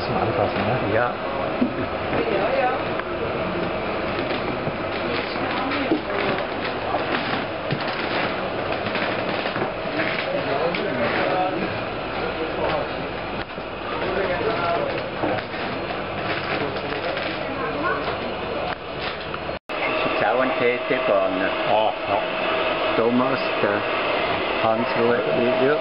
zum Anfassen, ne? Ja. Das ist auch ein TT-Bahner. Ah, ja. Thomas, der Hans-Ruhe. Ja.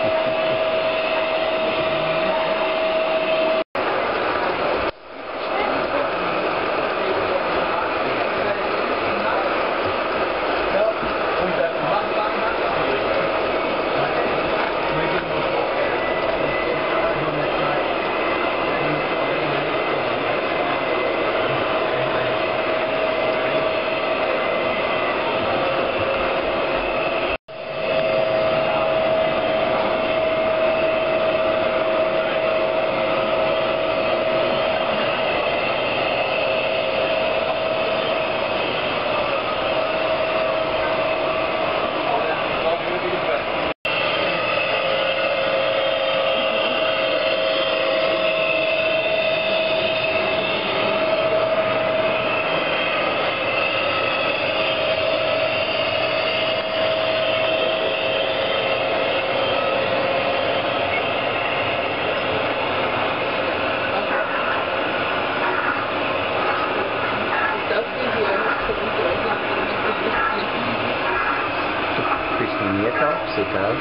Bist du nie da gewesen, gell?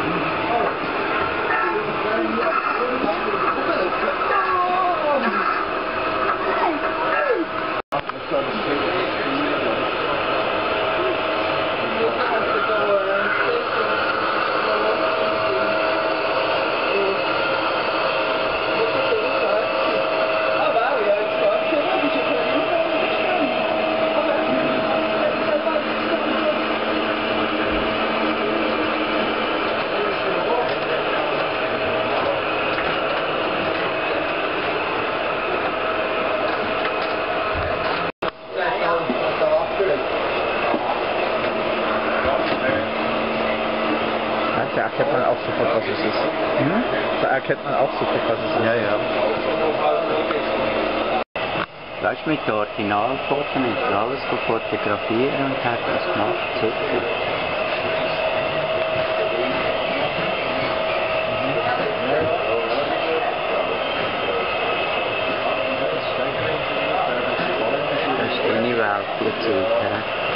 Da erkennt man auch sofort, was es ist. Hm? Da erkennt man auch sofort, was es ist. Ja, ja. Weißt du, mit den Originalfotos ist alles von fotografieren und hat das gemacht, super. Das ist deine Welt, die Zeit,